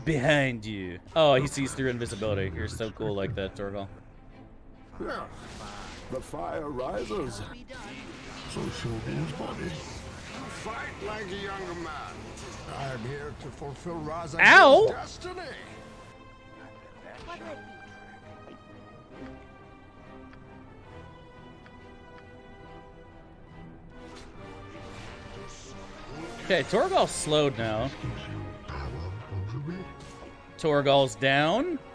Behind you. Oh, he sees through invisibility. You're so cool like that, Torgal. The fire rises. So shall his body. Fight like a younger man. I'm here to fulfill Raza's Ow! destiny. Okay, Torgal's slowed now. Torgal's down.